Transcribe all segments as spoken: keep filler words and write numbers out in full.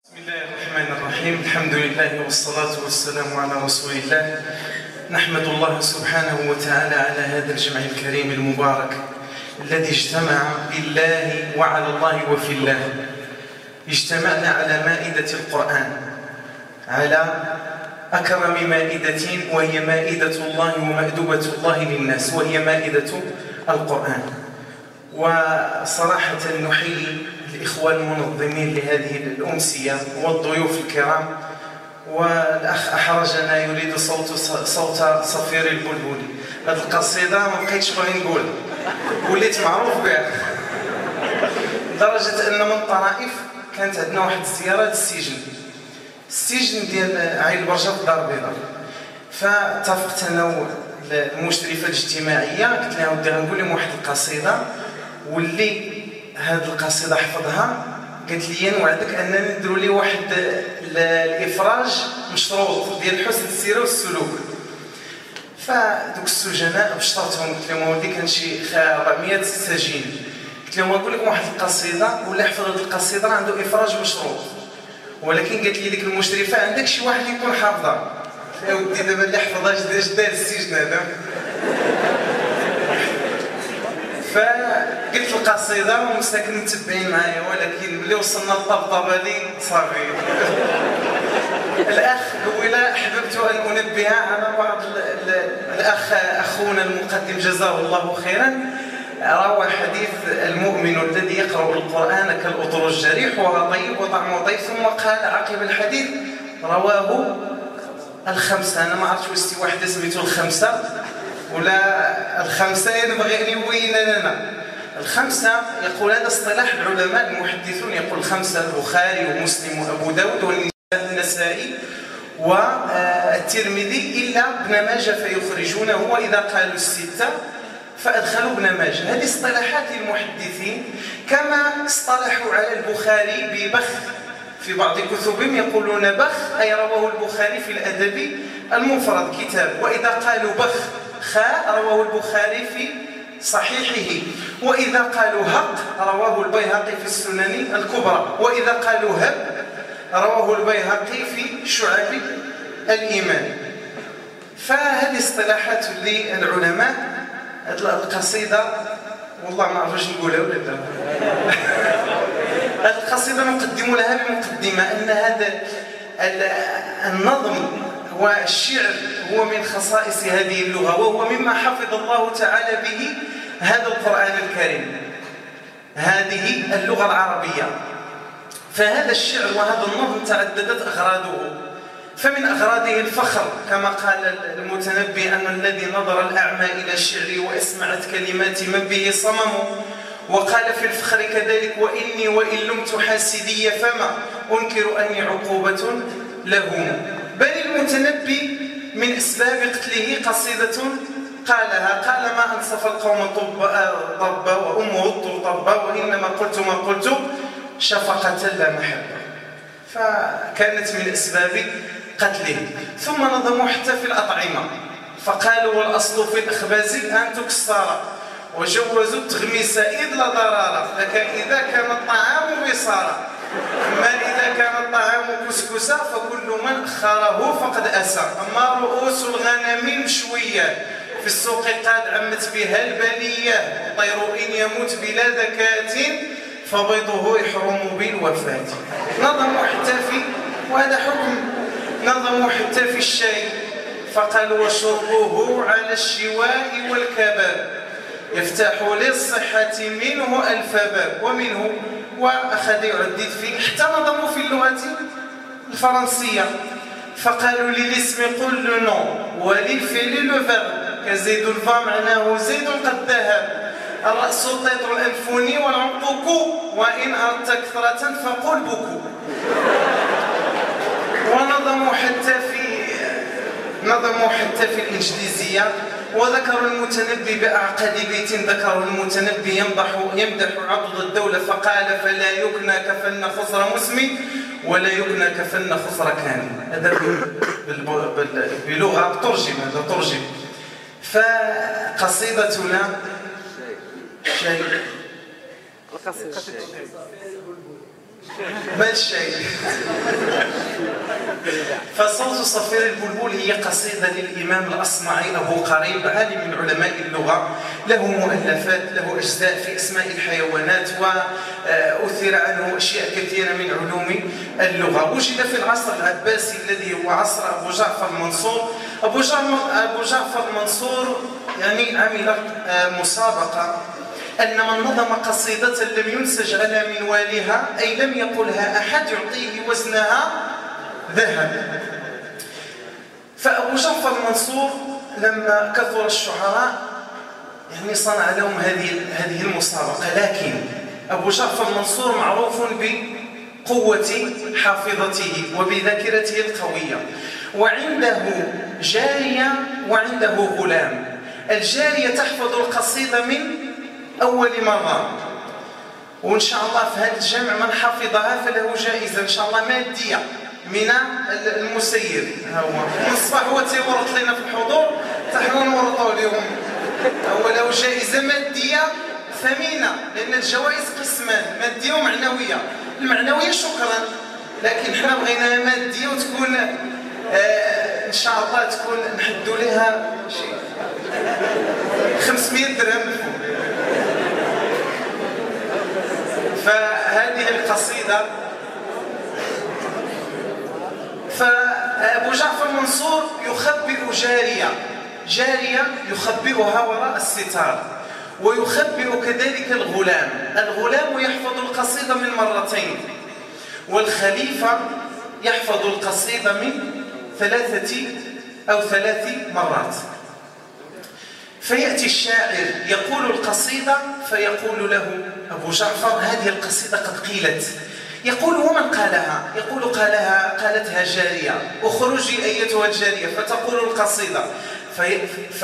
بسم الله الرحمن الرحيم. الحمد لله والصلاة والسلام على رسول الله. نحمد الله سبحانه وتعالى على هذا الجمع الكريم المبارك الذي اجتمع بالله وعلى الله وفي الله. اجتمعنا على مائدة القرآن، على أكرم مائدة، وهي مائدة الله ومأدبة الله للناس، وهي مائدة القرآن. وصراحة نحيي الإخوة المنظمين لهذه الأمسية والضيوف الكرام. والأخ أحرجنا يريد صوت صوت صفير البلبل. هذه القصيدة ما بقيتش باغي نقول، وليت معروف بها لدرجة أن من الطرائف كانت عندنا واحد الزيارة للسجن، السجن ديال عين البرجة في الدار البيضاء. فاتفقت أنا والمشرفة الاجتماعية، قلت لها ودي غنقول لهم واحد القصيدة، واللي هذه القصيدة حفظها قالت لي نوعدك أننا نديروا لي واحد الإفراج مشروط ديال حسن السيرة والسلوك. فدوك السجناء بشرتهم، قلت لهم ودي كان شي أربعمائة سجين، قلت لهم نقول لكم واحد القصيدة ولا حفظ هذه القصيدة عنده إفراج مشروط. ولكن قالت لي ديك المشرفة عندك شي واحد يكون حافظها. يا ودي دابا اللي حفظها اش دار السجن هذا؟ فقلت القصيدة ومساكن متبعين معايا، ولكن ملي وصلنا للطبطبة لي صافي. الأخ الأولى أحببت أن أنبه على بعض الأخ أخونا المقدم جزاه الله خيرا، روى حديث المؤمن الذي يقرأ القرآن كالأطرج ريحها طيب وطعمه طيب، ثم قال عقب الحديث رواه الخمسة. أنا ما عرفتش واش واحدة سميتو الخمسة ولا الخمسة، ينبغي أن يبين لنا الخمسة. يقول هذا اصطلاح العلماء المحدثون، يقول الخمسة البخاري ومسلم وأبو داود والنسائي والترمذي إلا ابن ماجه فيخرجونه، وإذا قالوا الستة فأدخلوا ابن ماجه. هذه اصطلاحات المحدثين، كما اصطلحوا على البخاري ببخ في بعض كتبهم، يقولون بخ أي رواه البخاري في الأدب المفرد كتاب، وإذا قالوا بخ خاء رواه البخاري في صحيحه، وإذا قالوا هق رواه البيهقي في السنن الكبرى، وإذا قالوا هب رواه البيهقي في شعب الإيمان. فهذه اصطلاحات للعلماء. القصيدة والله ما عرفش نقولها ولا لا. هذه القصيدة نقدم لها بمقدمة أن هذا النظم والشعر هو من خصائص هذه اللغة، وهو مما حفظ الله تعالى به هذا القرآن الكريم، هذه اللغة العربية. فهذا الشعر وهذا النظم تعددت أغراضه، فمن أغراضه الفخر، كما قال المتنبي أن الذي نظر الأعمى إلى الشعر وأسمعت كلمات من به صمم، وقال في الفخر كذلك وإني وإن لمت حاسدي فما أنكر أني عقوبة لهم. بل المتنبي من أسباب قتله قصيدة قالها، قال ما أنصف القوم ضبا وأمه الطرطبا، وإنما قلت ما قلت شفقة لا محبة. فكانت من أسباب قتله. ثم نظموا حتى في الأطعمة، فقالوا والأصل في الأخباز أن تكسر، وجوزوا التغميس إذ لا ضرر لك إذا كان الطعام بصارا، أما إذا كان الطعام كسكسا فكل من أخره فقد أسى. أما رؤوس الغنم مشوية في السوق قد عمت بها البلية، الطير إن يموت بلا ذكاة فبيضه يحرم بالوفاة. نظموا حتى في، وهذا حكم، نظموا حتى في الشاي، فقالوا وشربه على الشواء والكباب يفتح للصحة منه ألف باب ومنه، وأخذ يعدد فيه. حتى نظموا في اللغة الفرنسية، فقالوا للاسم قل لو نو وللفعل لو فيرب، كزيد الفا معناه زيد قد ذهب، الرأس الطيط الأنفوني والعنق كو، وإن أردت كثرة فقل بكو. ونظموا حتى في نظموا حتى في الإنجليزية، وذكر المتنبي بأعقد بيت ذكره المتنبي يمدح يمدح عضد الدولة، فقال فلا يكنى كفن خسر مسلم ولا يكنى كفن خسر كان. هذا بلغة ترجم، هذا ترجم. فقصيدتنا شيء القصيدة ما الشيء. فصوت صفير البلبل هي قصيدة للإمام الأصمعي أبو قريب، عالم من علماء اللغة، له مؤلفات، له أجزاء في أسماء الحيوانات، وأثر عنه أشياء كثيرة من علوم اللغة. وجد في العصر العباسي الذي هو عصر أبو جعفر المنصور. أبو جعفر المنصور يعني عمل مسابقة أن من نظم قصيدة لم ينسج على منوالها، أي لم يقلها أحد، يعطيه وزنها ذهب. فأبو جعفر المنصور لما كثر الشعراء يعني صنع لهم هذه هذه المسابقة، لكن أبو جعفر المنصور معروف بقوة حافظته وبذاكرته القوية، وعنده جارية وعنده غلام. الجارية تحفظ القصيدة من أول مرة، وإن شاء الله في هذا الجمع من حفظها فله جائزة إن شاء الله مادية من المسير. هو من الصباح هو تيورط لنا في الحضور تحنا نورطوا اليوم. هو له جائزة مادية ثمينة، لأن الجوائز قسمان، مادية ومعنوية. المعنوية شكرا، لكن احنا بغيناها مادية وتكون آه إن شاء الله تكون نحدوا لها شيء خمسمائة درهم. فهذه القصيدة، فأبو جعفر المنصور يخبئ جارية جارية يخبئها وراء الستار، ويخبئ كذلك الغلام. الغلام يحفظ القصيدة من مرتين، والخليفة يحفظ القصيدة من ثلاثة أو ثلاث مرات. فيأتي الشاعر يقول القصيدة فيقول له أبو جعفر هذه القصيدة قد قيلت. يقول ومن قالها؟ يقول قالها قالتها جارية. اخرجي أيتها الجارية. فتقول القصيدة في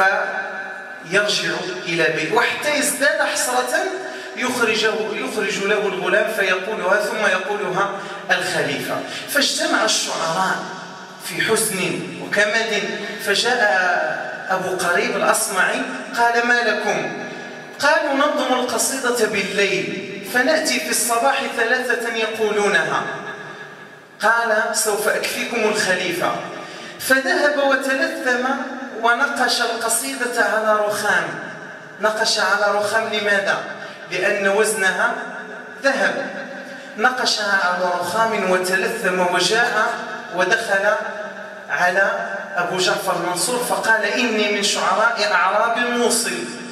فيرجع إلى بيت، وحتى يزداد حسرة يخرجه يخرج له الغلام فيقولها ثم يقولها الخليفة. فاجتمع الشعراء في حزن وكمد، فجاء أبو قريب الأصمعي قال ما لكم؟ قالوا ننظم القصيدة بالليل فنأتي في الصباح ثلاثة يقولونها. قال سوف أكفيكم الخليفة. فذهب وتلثم ونقش القصيدة على رخام. نقش على رخام لماذا؟ لأن وزنها ذهب. نقشها على رخام وتلثم وجاء ودخل على أبو جعفر المنصور فقال إني من شعراء أعراب موصل،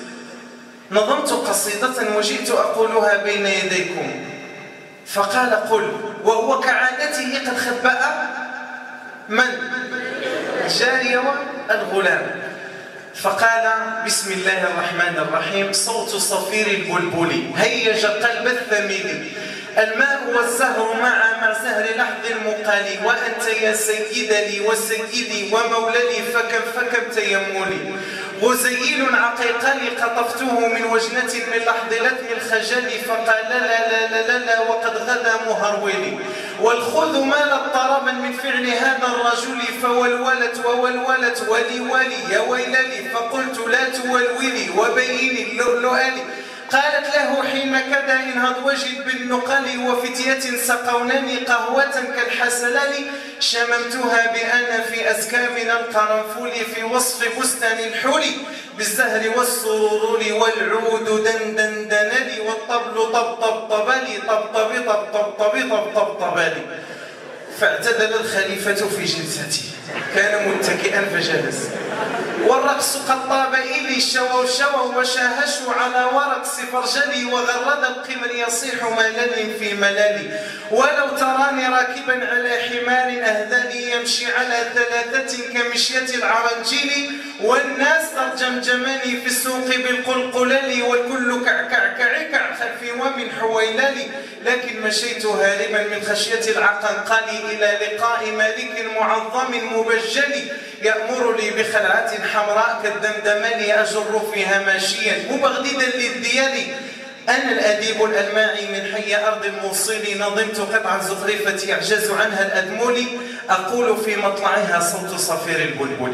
نظمت قصيدة وجئت أقولها بين يديكم. فقال قل، وهو كعادته قد خبأ من؟ الجارية والغلام. فقال بسم الله الرحمن الرحيم صوت صفير البلبل هيج قلب الثميل، الماء والزهر مع مع زهر لحظ المقالي، وأنت يا سيد لي وسيدي ومولدي فكم فكم تيمولي، غزيل عقيق لي قطفته من وجنة من لحظ لتم الخجل، فقال لا لا لا لا لا وقد غدا مهرولي، والخذ مالت طربا من فعل هذا الرجل، فولولت وولولت ولي ولي يا ويللي، فقلت لا تولولي وبيني اللؤلؤلي. قالت له حين كذا انهض وجد بالنقل، وفتية سقونني قهوة كالحسلل، شممتها بأن في أزكى من القرنفل، في وصف بستان الحلي بالزهر والسرور، والعود دندن دنلي، والطبل طب طب طبلي طب طب طب طب طب طب طب طبلي. فاعتدل الخليفة في جلسته، كان متكئا فجلس، والرقص قد طاب إلي شووا شووا وشاهشوا على ورق سفرجلي، وغرد القمر يصيح ملل في مللي، ولو تراني راكبا على حمار أهدلي يمشي على ثلاثة كمشية العرنجيل، والناس قد جمجمني في السوق بالقلقلل، والكل كعكع كعكع خلفي ومن حويللي، لكن مشيت هاربا من خشية العقنقل إلى لقاء مالك معظم مبجل، يأمرني بخلعة حمراء كالدمدمل أجر فيها ماشيا مبغددا للديال. أنا الأديب الألماعي من حي أرض الموصل، نظمت قطعة زخرفة يعجز عنها الأدمول، أقول في مطلعها صوت صفير البلبل.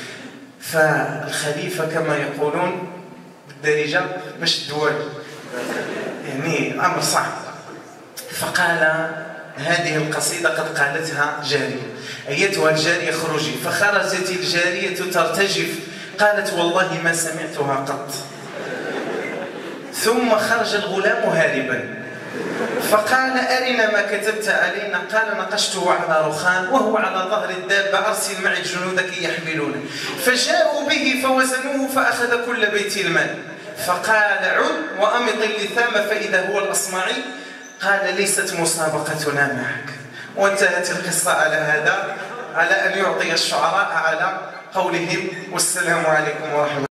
فالخليفة كما يقولون بالدارجة مش الدول، يعني أمر صعب. فقال هذه القصيدة قد قالتها جارية: أيتها الجارية اخرجي. فخرجت الجارية ترتجف، قالت: والله ما سمعتها قط. ثم خرج الغلام هاربا، فقال: أرنا ما كتبت علينا. قال: نقشته على رخام وهو على ظهر الدابة، أرسل معي جنودك يحملونه. فجاءوا به فوزنوه فأخذ كل بيت المال. فقال: عد وأمط اللثام فإذا هو الأصمعي. قال: ليست مسابقتنا معك. وانتهت القصة على هذا، على أن يعطي الشعراء على قولهم. والسلام عليكم ورحمة الله.